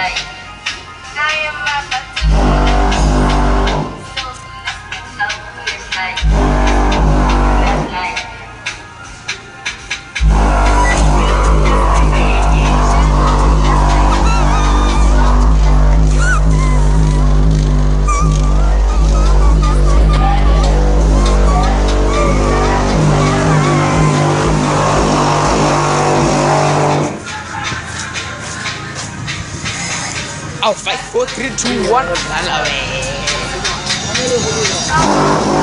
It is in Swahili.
เอา 5 4 3 2 1 นั่นแหละ